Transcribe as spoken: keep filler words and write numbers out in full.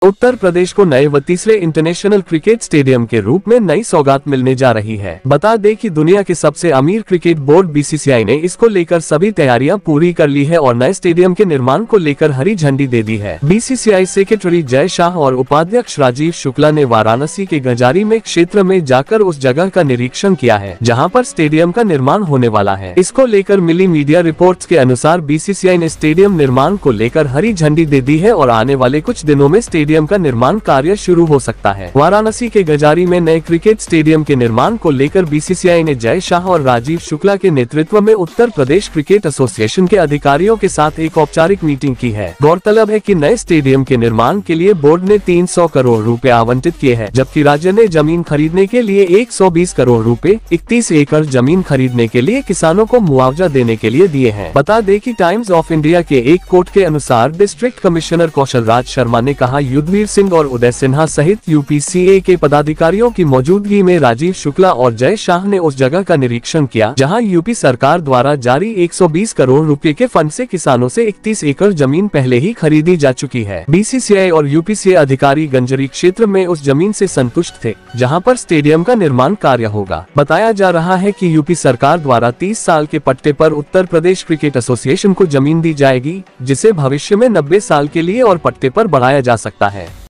उत्तर प्रदेश को नए व तीसरे इंटरनेशनल क्रिकेट स्टेडियम के रूप में नई सौगात मिलने जा रही है। बता दें कि दुनिया के सबसे अमीर cricket board B C C I ने इसको लेकर सभी तैयारियां पूरी कर ली है और नए स्टेडियम के निर्माण को लेकर हरी झंडी दे दी है। बी सी सी आई सेक्रेटरी जय शाह और उपाध्यक्ष राजीव शुक्ला ने वाराणसी के गंजारी में क्षेत्र में जाकर उस जगह का निरीक्षण किया है जहां पर स्टेडियम का निर्माण होने वाला है। इसको लेकर मिली मीडिया रिपोर्ट्स के अनुसार बी सी सी आई ने स्टेडियम निर्माण को लेकर हरी झंडी दे दी है और आने वाले कुछ दिनों में स्टेडियम का निर्माण कार्य शुरू हो सकता है। वाराणसी के गंजारी में नए क्रिकेट स्टेडियम के निर्माण को लेकर बी सी सी आई ने जय शाह और राजीव शुक्ला के नेतृत्व में उत्तर प्रदेश क्रिकेट एसोसिएशन के अधिकारियों के साथ एक औपचारिक मीटिंग की है। गौरतलब है कि नए स्टेडियम के निर्माण के लिए बोर्ड ने तीन सौ करोड़ रुपए आवंटित किए हैं, जबकि राज्य ने जमीन खरीदने के लिए एक सौ बीस करोड़ रुपए, इकतीस एकड़ जमीन खरीदने के लिए किसानों को मुआवजा देने के लिए दिए हैं। बता दें कि टाइम्स ऑफ इंडिया के एक कोट के अनुसार डिस्ट्रिक्ट कमिश्नर कौशल राज शर्मा ने कहा, युद्धवीर सिंह और उदय सिन्हा सहित यू पी सी ए के पदाधिकारियों की मौजूदगी में राजीव शुक्ला और जय शाह ने उस जगह का निरीक्षण किया जहां यूपी सरकार द्वारा जारी एक सौ बीस करोड़ रुपए के फंड से किसानों से इकतीस एकड़ जमीन पहले ही खरीदी जा चुकी है। बी सी सी आई और यू पी सी ए अधिकारी गंजरी क्षेत्र में उस जमीन से संतुष्ट थे जहां पर स्टेडियम का निर्माण कार्य होगा। बताया जा रहा है कि यूपी सरकार द्वारा तीस साल के पट्टे पर उत्तर प्रदेश क्रिकेट एसोसिएशन को जमीन दी जाएगी, जिसे भविष्य में नब्बे साल के लिए और पट्टे पर बढ़ाया जा सकता है।